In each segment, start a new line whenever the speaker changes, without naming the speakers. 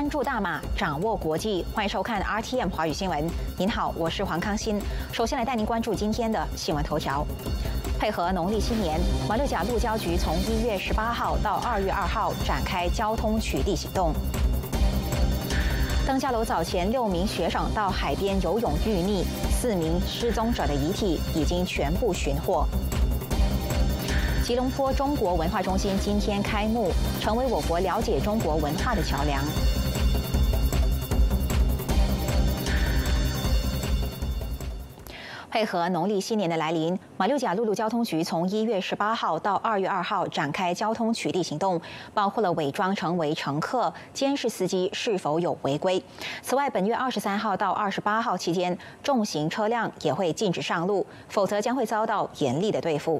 关注大马，掌握国际，欢迎收看 RTM 华语新闻。您好，我是黄康欣。首先来带您关注今天的新闻头条。配合农历新年，马六甲路交局从1月18号到2月2号展开交通取缔行动。登嘉楼早前6名学生到海边游泳遇溺，4名失踪者的遗体已经全部寻获。吉隆坡中国文化中心今天开幕，成为我国了解中国文化的桥梁。配合农历新年的来临，马六甲陆路交通局从1月18号到2月2号展开交通取缔行动，包括了伪装成为乘客、监视司机是否有违规。此外，本月23号到28号期间，重型车辆也会禁止上路，否则将会遭到严厉的对付。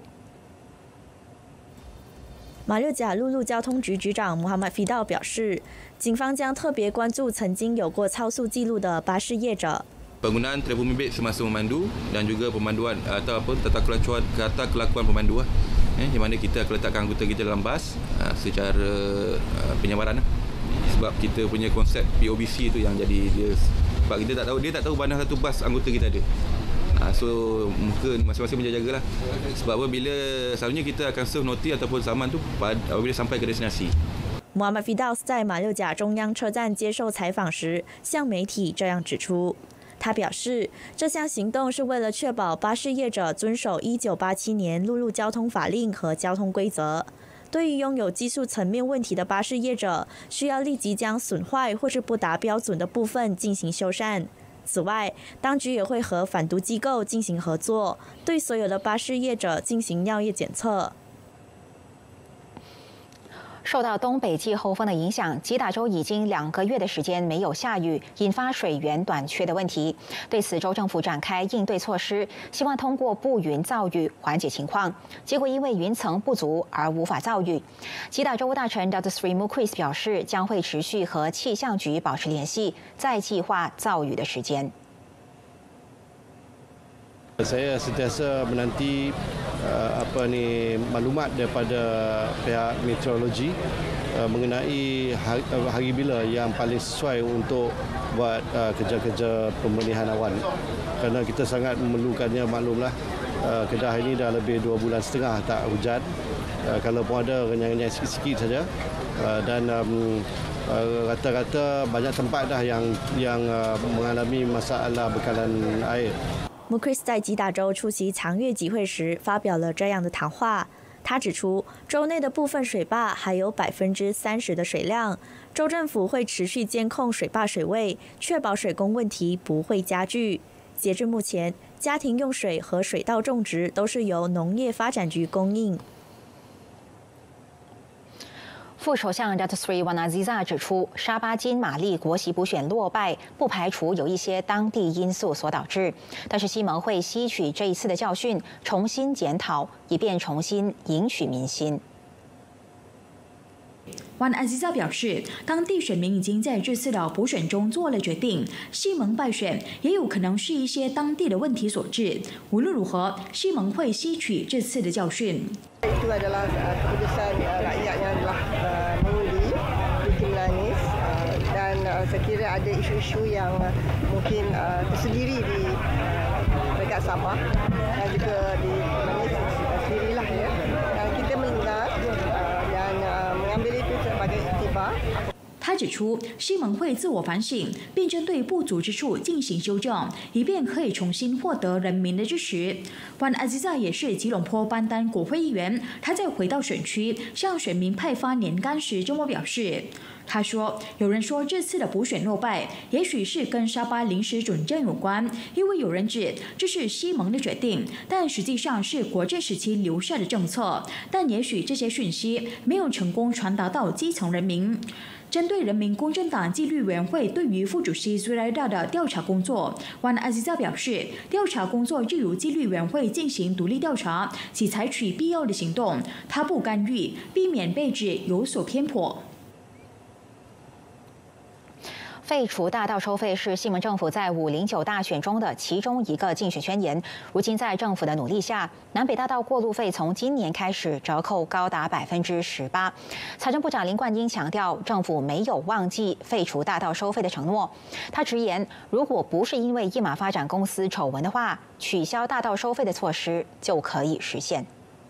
马六甲陆路交通局局长穆罕默菲道表示，警方将特别关注曾经有过超速记录的巴士业者。
Penggunaan telefon bimbit semasa memandu dan juga pemanduan atau tata kelakuan pemandu di mana kita akan letakkan anggota kita dalam bas secara penyabaran sebab kita punya konsep POBC itu yang jadi dia sebab dia tak tahu mana satu bas anggota kita ada. So mungkin masing-masing menjaga-jagalah sebab apa bila selalunya kita akan serve noti ataupun saman tu apabila sampai ke destinasi.
穆罕默菲道在马六甲中央车站接受采访时，向媒体这样指出。他表示，这项行动是为了确保巴士业者遵守1987年陆路交通法令和交通规则。对于拥有技术层面问题的巴士业者，需要立即将损坏或是不达标准的部分进行修缮。此外，当局也会和反毒机构进行合作，对所有的巴士业者进行尿液检测。
受到东北季候风的影响，吉打州已经2个月的时间没有下雨，引发水源短缺的问题。对此，州政府展开应对措施，希望通过布云造雨缓解情况。结果因为云层不足而无法造雨。吉打州大臣 Dr. Sri Mukris 表示，将会持续和气象局保持联系，再计划造雨的时间。
Saya sentiasa menanti maklumat daripada pihak meteorologi mengenai hari bila yang paling sesuai untuk buat kerja-kerja pemilihan awan. Kerana kita sangat memerlukannya, maklumlah Kedah ini dah lebih 2 bulan setengah tak hujan. Kalau pun ada renyah-renyah sikit-sikit saja dan rata-rata banyak tempat dah yang mengalami masalah bekalan air.
Mukris 在吉打州出席强越集会时发表了这样的谈话。他指出，州内的部分水坝还有30%的水量，州政府会持续监控水坝水位，确保水供问题不会加剧。截至目前，家庭用水和水稻种植都是由农业发展局供应。
副首相 Dr. Sri Wan Azizah 指出，沙巴金马利国席补选落败，不排除有一些当地因素所导致，但是西盟会吸取这一次的教训，重新检讨，以便重新赢取民心。
Wan Azizah 表示，当地选民已经在这次的补选中做了决定，西盟败选也有可能是一些当地的问题所致。无论如何，西盟会吸取这次的教训。
Itu adalah keputusan rakyat yang telah mengundi di Timlanis dan saya kira ada isu-isu yang mungkin tersendiri di dekat Sabah dan juga di Timlanis sendirilah ya. Dan kita mendengar dan mengambil itu sebagai iktibar.
他指出，西盟会自我反省，并针对不足之处进行修正，以便可以重新获得人民的支持。Wan Azizah 也是吉隆坡班丹国会议员，他在回到选区向选民派发年柑时，周末表示，他说：“有人说这次的补选落败，也许是跟沙巴临时准政有关，因为有人指这是西盟的决定，但实际上是国政时期留下的政策。但也许这些讯息没有成功传达到基层人民。”针对人民公正党纪律委员会对于副主席 Zuraida 的调查工作， Wan Azizah 表示，调查工作就由纪律委员会进行独立调查，及采取必要的行动，他不干预，避免被指有所偏颇。
废除大道收费是西蒙政府在509大选中的其中一个竞选宣言。如今在政府的努力下，南北大道过路费从今年开始折扣高达18%。财政部长林冠英强调，政府没有忘记废除大道收费的承诺。他直言，如果不是因为一马发展公司丑闻的话，取消大道收费的措施就可以实现。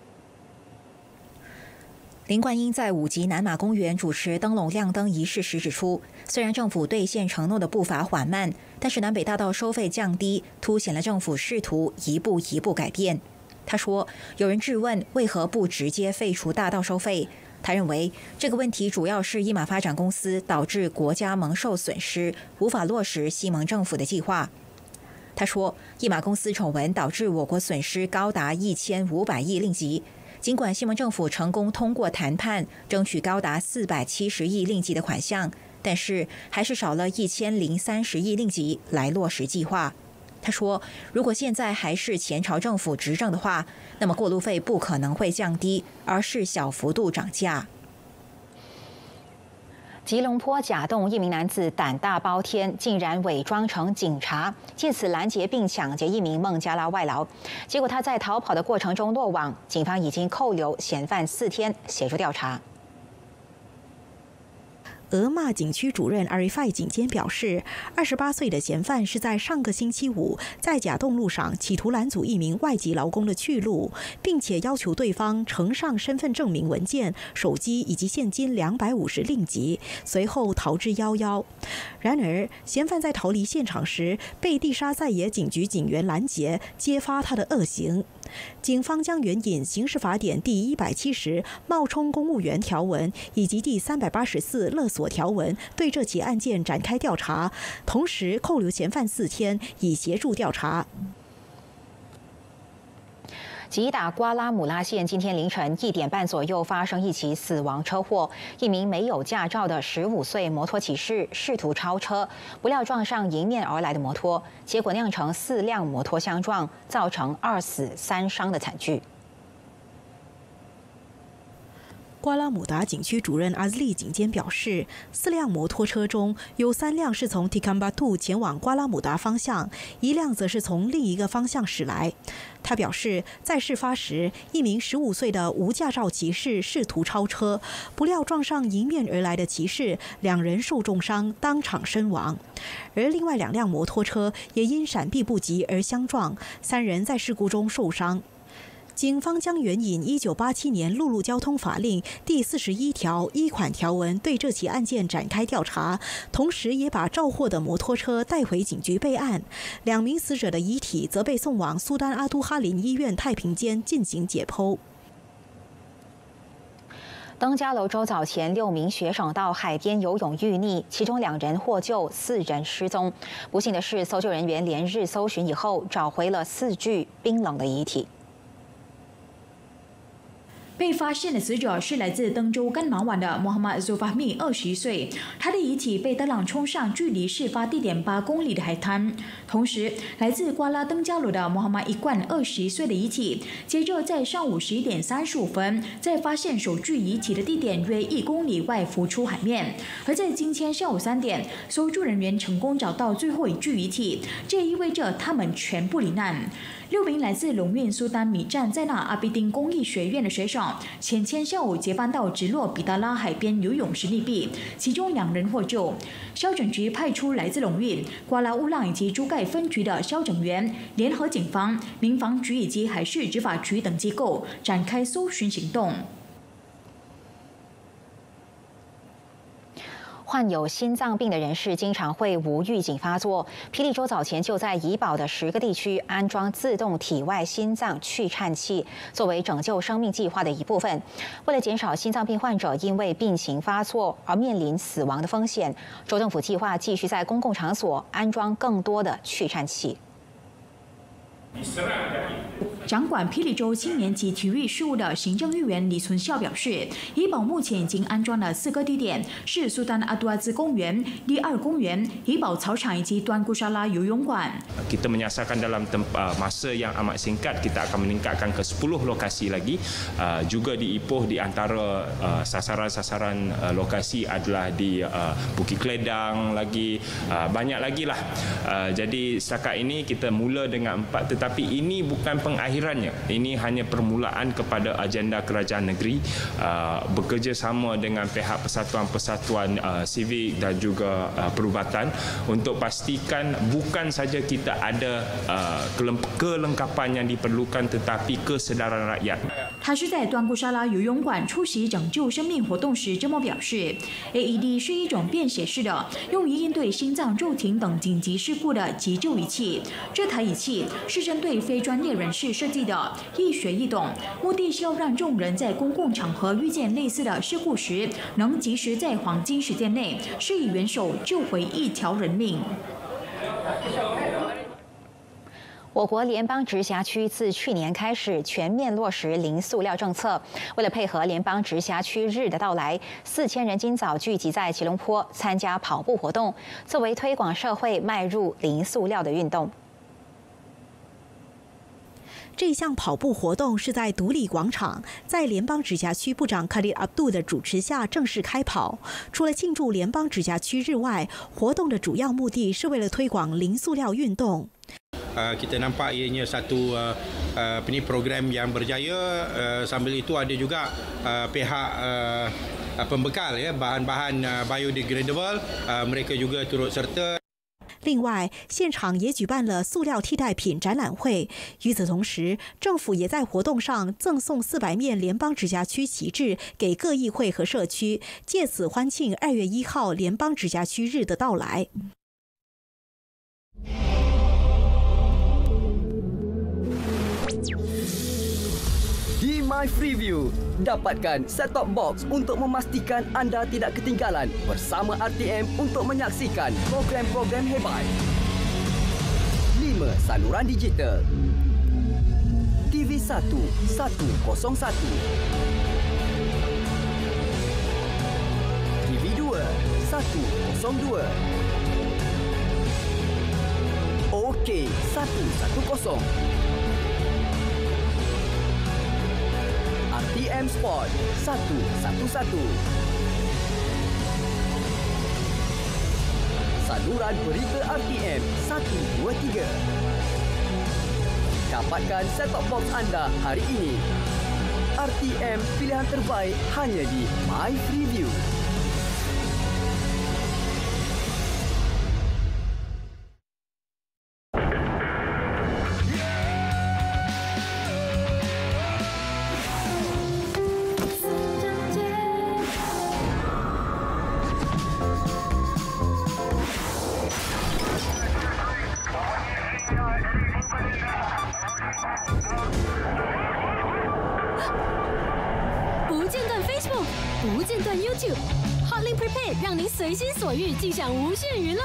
林冠英在5级南马公园主持灯笼亮灯仪式时指出，虽然政府兑现承诺的步伐缓慢，但是南北大道收费降低，凸显了政府试图一步一步改变。他说，有人质问为何不直接废除大道收费，他认为这个问题主要是一马发展公司导致国家蒙受损失，无法落实西蒙政府的计划。他说，一马公司丑闻导致我国损失高达1500亿令吉。尽管西蒙政府成功通过谈判争取高达470亿令吉的款项，但是还是少了1030亿令吉来落实计划。他说，如果现在还是前朝政府执政的话，那么过路费不可能会降低，而是小幅度涨价。吉隆坡甲洞一名男子胆大包天，竟然伪装成警察，借此拦截并抢劫一名孟加拉外劳。结果他在逃跑的过程中落网，警方已经扣留嫌犯4天，协助调查。
俄骂景区主任 Arifai 警监表示，28岁的嫌犯是在上个星期五在甲洞路上企图拦阻一名外籍劳工的去路，并且要求对方呈上身份证明文件、手机以及现金250令吉，随后逃之夭夭。然而，嫌犯在逃离现场时被蒂沙赛耶警局警员拦截，揭发他的恶行。警方将援引刑事法典第170冒充公务员条文以及第384勒索条文对这起案件展开调查，同时扣留嫌犯4天，以协助调查。
吉打瓜拉姆拉县今天凌晨1点半左右发生一起死亡车祸，一名没有驾照的15岁摩托骑士试图超车，不料撞上迎面而来的摩托，结果酿成4辆摩托相撞，造成2死3伤的惨剧。
瓜拉姆达景区主任阿兹利警监表示，4辆摩托车中有3辆是从 Tikambatu 前往瓜拉姆达方向，1辆则是从另一个方向驶来。他表示，在事发时，一名15岁的无驾照骑士试图超车，不料撞上迎面而来的骑士，2人受重伤，当场身亡。而另外2辆摩托车也因闪避不及而相撞，3人在事故中受伤。警方将援引1987年陆路交通法令第41条1款条文对这起案件展开调查，同时也把肇祸的摩托车带回警局备案。2名死者的遗体则被送往苏丹阿都哈林医院太平间进行解剖。
登嘉楼州早前6名学生到海边游泳遇溺，其中2人获救，4人失踪。不幸的是，搜救人员连日搜寻以后，找回了4具冰冷的遗体。
被发现的死者是来自登州干马湾的 Muhammad Zulfahmi 21岁，他的遗体被德朗冲上距离事发地点8公里的海滩。同时，来自瓜拉登嘉楼的 Muhammad Iqan 21岁的遗体，接着在上午11点35分，在发现首具遗体的地点约1公里外浮出海面。而在今天下午3点，搜救人员成功找到最后1具遗体，这意味着他们全部罹难。6名来自龙运苏丹米站在那阿比丁公益学院的学生，前天下午结伴到直落比达拉海边游泳时溺毙，其中2人获救。消警局派出来自龙运、瓜拉乌浪以及珠盖分局的消警员，联合警方、民防局以及海事执法局等机构展开搜寻行动。
患有心脏病的人士经常会无预警发作。霹雳州早前就在怡保的10个地区安装自动体外心脏去颤器，作为拯救生命计划的一部分。为了减少心脏病患者因为病情发作而面临死亡的风险，州政府计划继续在公共场所安装更多的去颤器。
掌管霹雳州青年及体育事务的行政议员李存孝表示，怡保目前已经安装了4个地点，是苏丹阿杜阿兹公园、第2公园、怡保草场以及端古沙拉游泳馆。
Kita menyasarkan dalam masa yang amat singkat, kita akan meningkatkan ke 10 lokasi lagi. Juga di Ipoh di antara sasaran-sasaran lokasi adalah di Bukit Keledang lagi, banyak lagi lah. Jadi setakat ini kita mula dengan 4, tetapi ini bukan pengakhirannya. Ini hanya permulaan kepada agenda kerajaan negeri bekerjasama dengan pihak persatuan-persatuan sivik dan juga perubatan untuk pastikan bukan saja kita ada kelengkapan yang diperlukan, tetapi kesedaran rakyat.
他是在端古沙拉游泳馆出席拯救生命活动时这么表示 ：AED 是一种便携式的，用于应对心脏骤停等紧急事故的急救仪器。这台仪器是针对非专业人士设计的，易学易懂，目的是要让众人在公共场合遇见类似的事故时，能及时在黄金时间内施以援手，救回一条人命。
我国联邦直辖区自去年开始全面落实零塑料政策。为了配合联邦直辖区日的到来，4000人今早聚集在吉隆坡参加跑步活动，作为推广社会迈入零塑料的运动。
这项跑步活动是在独立广场，在联邦直辖区部长卡利阿杜的主持下正式开跑。除了庆祝联邦直辖区日外，活动的主要目的是为了推广零塑料运动。
Kita nampak ianya satu program yang berjaya. Sambil itu ada juga pihak pembekal ya bahan-bahan biodegradable, mereka juga turut serta.
另外，现场也举办了塑料替代品展览会。与此同时，政府也在活动上赠送400面联邦直辖区旗帜给各议会和社区，借此欢庆2月1号联邦直辖区日的到来。
Di My Freeview, dapatkan set-top box untuk memastikan anda tidak ketinggalan bersama RTM untuk menyaksikan program-program hebat. 5 saluran digital. TV1 101. TV2 102. OK 110. RTM Sport 111. Saluran berita RTM 123. Dapatkan set-top box anda hari ini. RTM pilihan terbaik hanya di My Freeview.
Hotlink Prepaid 让您随心所欲，尽享无限娱乐。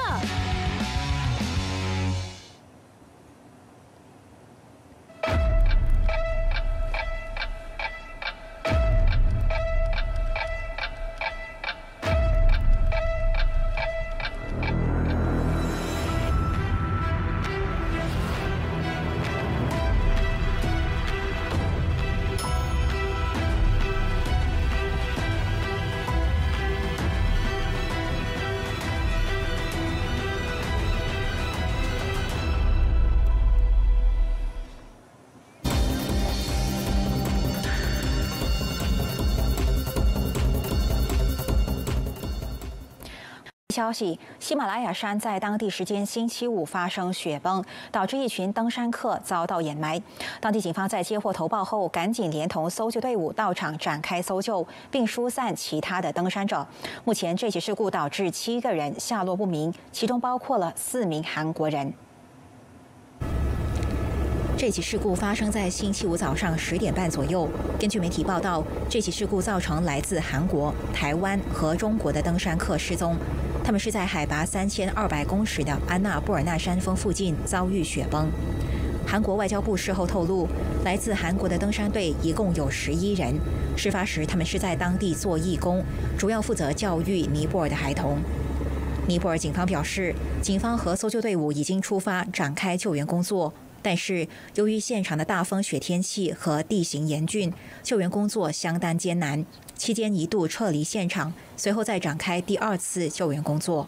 消息：喜马拉雅山在当地时间星期五发生雪崩，导致一群登山客遭到掩埋。当地警方在接获投报后，赶紧连同搜救队伍到场展开搜救，并疏散其他的登山者。目前，这起事故导致7个人下落不明，其中包括了4名韩国人。这起事故发生在星期五早上10点半左右。根据媒体报道，这起事故造成来自韩国、台湾和中国的登山客失踪。他们是在海拔3200公尺的安纳布尔纳山峰附近遭遇雪崩。 韩国外交部事后透露，来自韩国的登山队一共有11人。事发时，他们是在当地做义工，主要负责教育尼泊尔的孩童。尼泊尔警方表示，警方和搜救队伍已经出发展开救援工作，但是由于现场的大风雪天气和地形严峻，救援工作相当艰难，期间一度撤离现场，随后再展开第2次救援工作。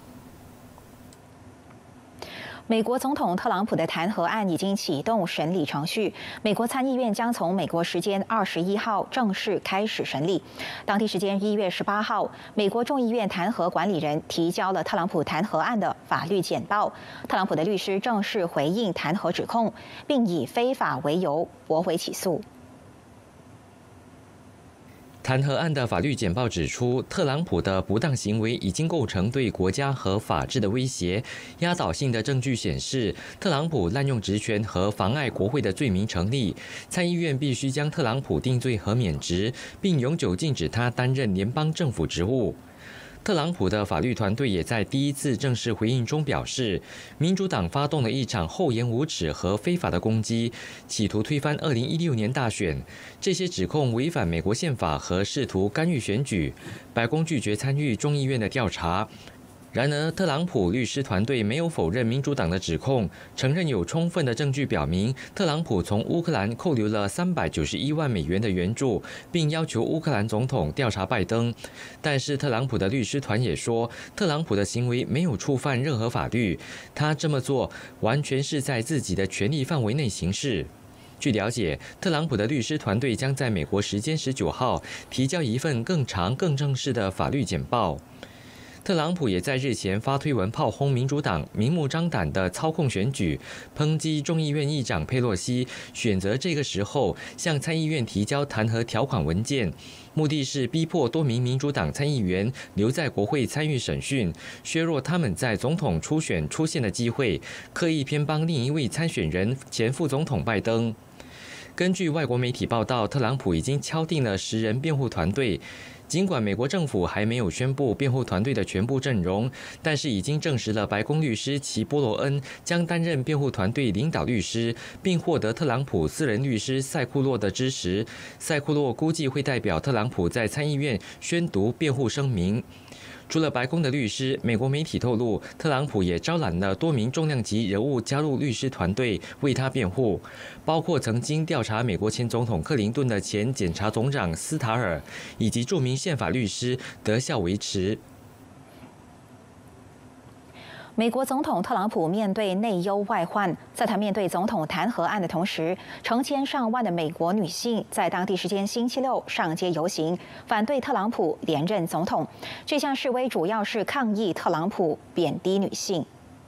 美国总统特朗普的弹劾案已经启动审理程序，美国参议院将从美国时间21号正式开始审理。当地时间1月18号，美国众议院弹劾管理人提交了特朗普弹劾案的法律简报，特朗普的律师正式回应弹劾指控，并以非法为由驳回起诉。
弹劾案的法律简报指出，特朗普的不当行为已经构成对国家和法治的威胁。压倒性的证据显示，特朗普滥用职权和妨碍国会的罪名成立。参议院必须将特朗普定罪和免职，并永久禁止他担任联邦政府职务。特朗普的法律团队也在第1次正式回应中表示，民主党发动了一场厚颜无耻和非法的攻击，企图推翻2016年大选。这些指控违反美国宪法和试图干预选举。白宫拒绝参与众议院的调查。然而，特朗普律师团队没有否认民主党的指控，承认有充分的证据表明特朗普从乌克兰扣留了391万美元的援助，并要求乌克兰总统调查拜登。但是，特朗普的律师团也说，特朗普的行为没有触犯任何法律，他这么做完全是在自己的权力范围内行事。据了解，特朗普的律师团队将在美国时间19号提交一份更长、更正式的法律简报。特朗普也在日前发推文炮轰民主党明目张胆的操控选举，抨击众议院议长佩洛西选择这个时候向参议院提交弹劾条款文件，目的是逼迫多名民主党参议员留在国会参与审讯，削弱他们在总统初选出现的机会，刻意偏帮另一位参选人前副总统拜登。根据外国媒体报道，特朗普已经敲定了10人辩护团队。尽管美国政府还没有宣布辩护团队的全部阵容，但是已经证实了白宫律师齐波罗恩将担任辩护团队领导律师，并获得特朗普私人律师塞库洛的支持。塞库洛估计会代表特朗普在参议院宣读辩护声明。除了白宫的律师，美国媒体透露，特朗普也招揽了多名重量级人物加入律师团队为他辩护，包括曾经调查美国前总统克林顿的前检察总长斯塔尔，以及著名宪法律师德孝维茨。
美国总统特朗普面对内忧外患，在他面对总统弹劾案的同时，成千上万的美国女性在当地时间星期六上街游行，反对特朗普连任总统。这项示威主要是抗议特朗普贬低女性。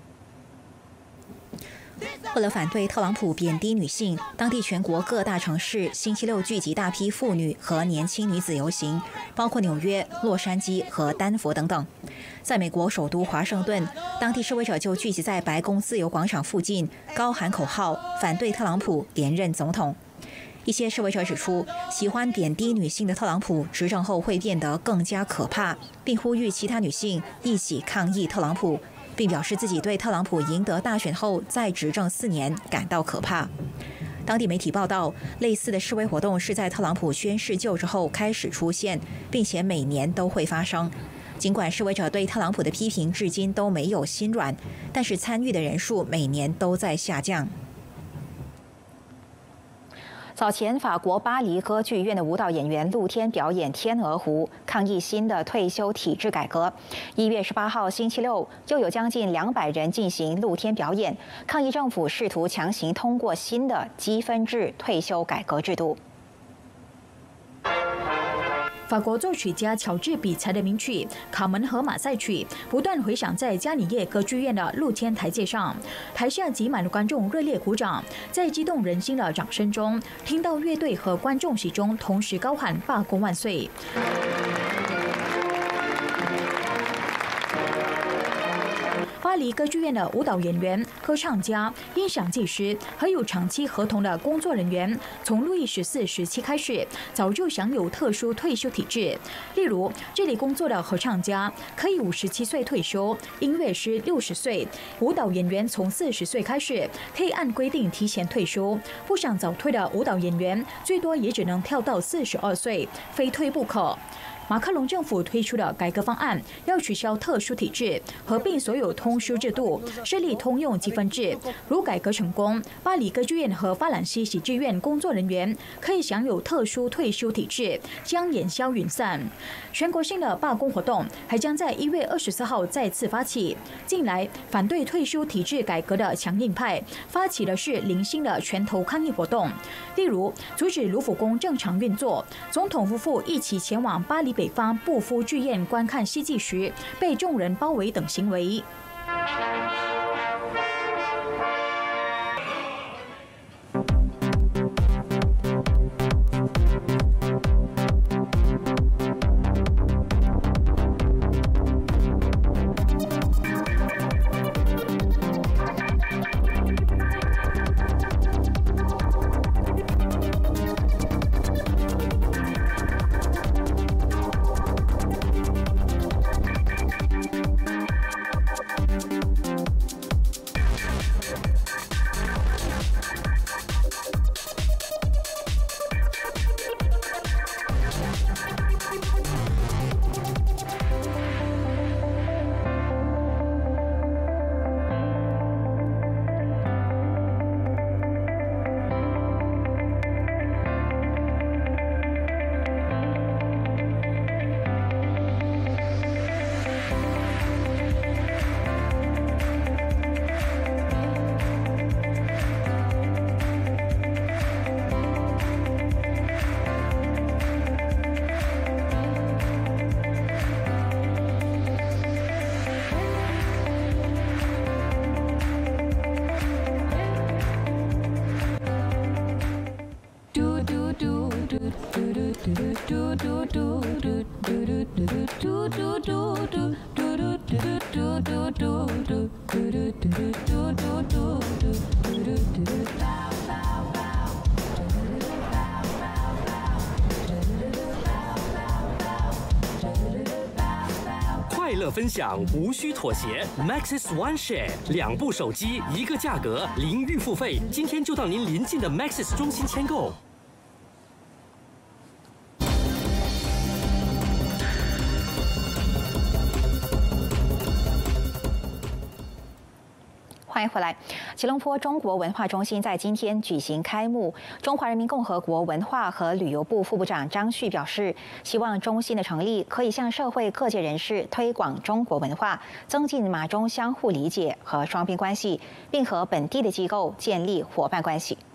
为了反对特朗普贬低女性，当地全国各大城市星期六聚集大批妇女和年轻女子游行，包括纽约、洛杉矶和丹佛等等。在美国首都华盛顿，当地示威者就聚集在白宫自由广场附近，高喊口号，反对特朗普连任总统。一些示威者指出，喜欢贬低女性的特朗普执政后会变得更加可怕，并呼吁其他女性一起抗议特朗普，并表示自己对特朗普赢得大选后再执政4年感到可怕。当地媒体报道，类似的示威活动是在特朗普宣誓就职后开始出现，并且每年都会发生。尽管示威者对特朗普的批评至今都没有心软，但是参与的人数每年都在下降。早前，法国巴黎歌剧院的舞蹈演员露天表演《天鹅湖》，抗议新的退休体制改革。1月18号星期六，又有将近200人进行露天表演，抗议政府试图强行通过新的积分制退休改革制度。
法国作曲家乔治比才的名曲《卡门和马赛曲》不断回响在加里叶歌剧院的露天台阶上，台下挤满了观众热烈鼓掌，在激动人心的掌声中，听到乐队和观众席中同时高喊“罢工万岁”。巴巴黎歌剧院的舞蹈演员、歌唱家、音响技师，还有长期合同的工作人员，从路易14时期开始，早就享有特殊退休体制。例如，这里工作的合唱家可以57岁退休，音乐师60岁，舞蹈演员从40岁开始可以按规定提前退休。不想早退的舞蹈演员，最多也只能跳到42岁，非退不可。马克龙政府推出的改革方案要取消特殊体制，合并所有通识制度，设立通用积分制。如改革成功，巴黎歌剧院和法兰西喜剧院工作人员可以享有特殊退休体制，将烟消云散。全国性的罢工活动还将在1月24号再次发起。近来反对退休体制改革的强硬派发起的是零星的拳头抗议活动，例如阻止卢浮宫正常运作。总统夫妇一起前往巴黎北方布夫剧院观看戏剧时被众人包围等行为。
快乐分享，无需妥协。Maxis One Share， 2部手机1个价格，0预付费。今天就到您邻近的 Maxis 中心签购。
欢迎回来。吉隆坡中国文化中心在今天举行开幕。中华人民共和国文化和旅游部副部长张旭表示，希望中心的成立可以向社会各界人士推广中国文化，增进马中相互理解和双边关系，并和本地的机构建立伙伴关系。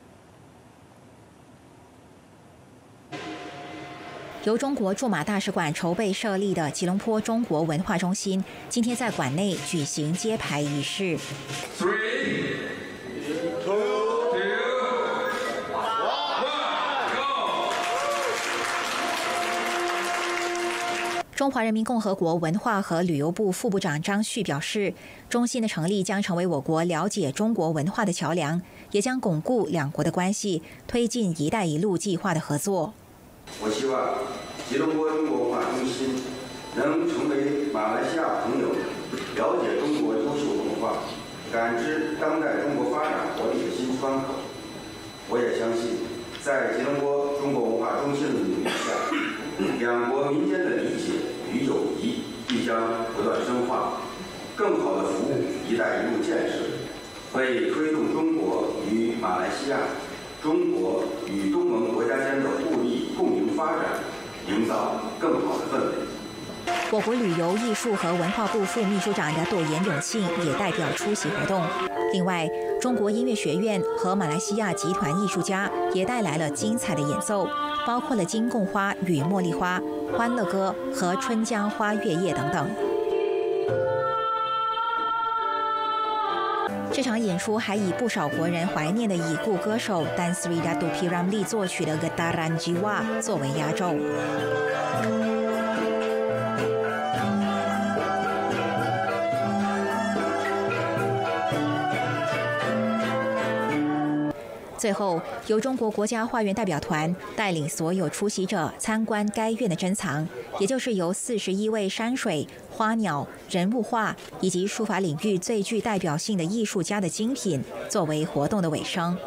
由中国驻马大使馆筹备设立的吉隆坡中国文化中心，今天在馆内举行揭牌仪式。中华人民共和国文化和旅游部副部长张旭表示，中心的成立将成为我国了解中国文化的桥梁，也将巩固两国的关系，推进“一带一路”计划的合作。
我希望吉隆坡中国文化中心能成为马来西亚朋友了解中国优秀文化、感知当代中国发展活力的新窗口。我也相信，在吉隆坡中国文化中心的努力下，两国民间的理解与友谊必将不断深化，更好地服务“一带一路”建设，为推动中国与马来西亚、中国与东盟国家间的互利共赢发展营造更好的氛围。
我国旅游、艺术和文化部副秘书长的朵颜永庆也代表出席活动。另外，中国音乐学院和马来西亚集团艺术家也带来了精彩的演奏，包括了《金贡花与茉莉花》、《欢乐歌》和《春江花月夜》等等。这场演出还以不少国人怀念的已故歌手丹斯瑞达杜皮让利作曲的《Getaran Jiwa》作为压轴。 最后，由中国国家画院代表团带领所有出席者参观该院的珍藏，也就是由41位山水、花鸟、人物画以及书法领域最具代表性的艺术家的精品，作为活动的尾声。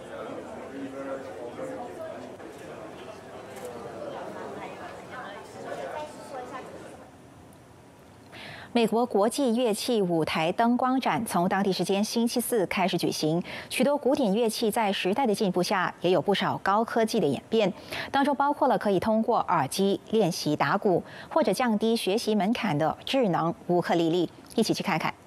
美国国际乐器舞台灯光展从当地时间星期四开始举行，许多古典乐器在时代的进步下，也有不少高科技的演变，当中包括了可以通过耳机练习打鼓，或者降低学习门槛的智能乌克丽丽。一起去看看。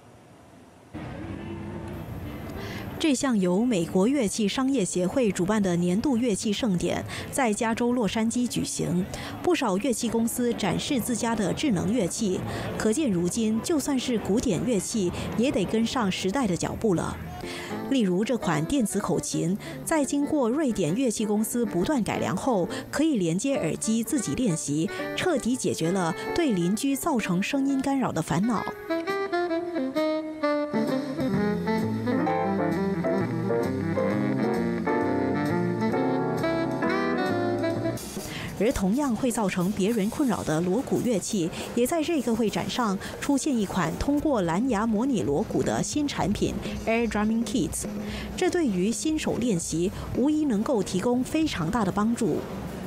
这项由美国乐器商业协会主办的年度乐器盛典在加州洛杉矶举行，不少乐器公司展示自家的智能乐器，可见如今就算是古典乐器也得跟上时代的脚步了。例如这款电子口琴，在经过瑞典乐器公司不断改良后，可以连接耳机自己练习，彻底解决了对邻居造成声音干扰的烦恼。而同样会造成别人困扰的锣鼓乐器，也在这个会展上出现一款通过蓝牙模拟锣鼓的新产品 Air Drumming Kits。这对于新手练习无疑能够提供非常大的帮助。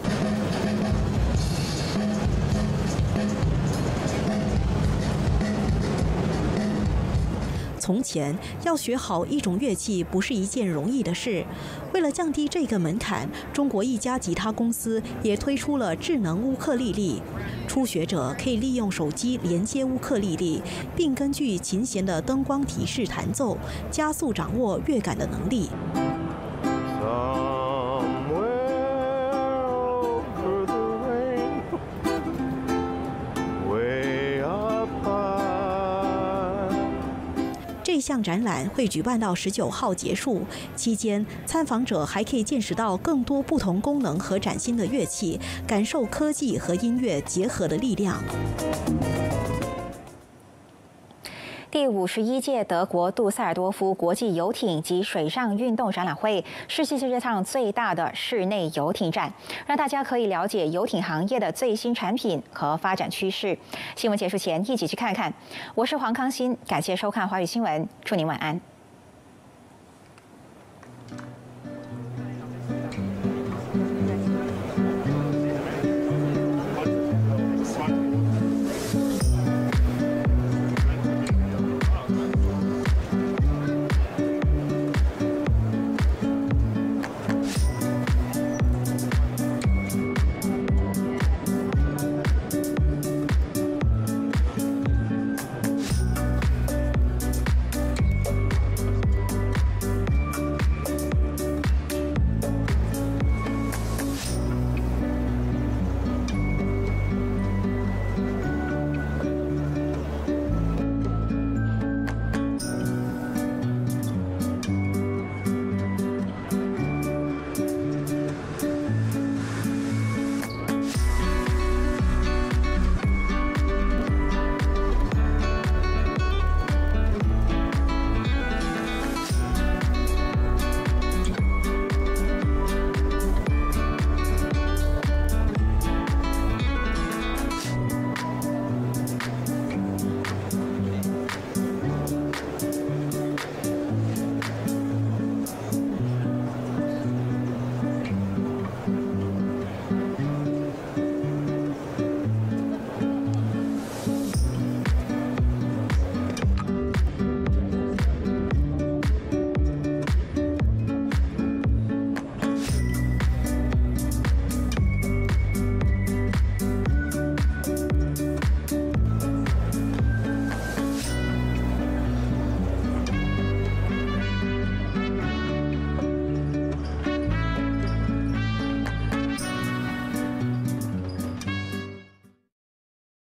从前要学好一种乐器不是一件容易的事，为了降低这个门槛，中国一家吉他公司也推出了智能乌克丽丽。初学者可以利用手机连接乌克丽丽，并根据琴弦的灯光提示弹奏，加速掌握乐感的能力。这项展览会举办到19号结束，期间参访者还可以见识到更多不同功能和崭新的乐器，感受科技和音乐结合的力量。
第51届德国杜塞尔多夫国际游艇及水上运动展览会是世界上最大的室内游艇展，让大家可以了解游艇行业的最新产品和发展趋势。新闻结束前，一起去看看。我是黄康欣，感谢收看华语新闻，祝您晚安。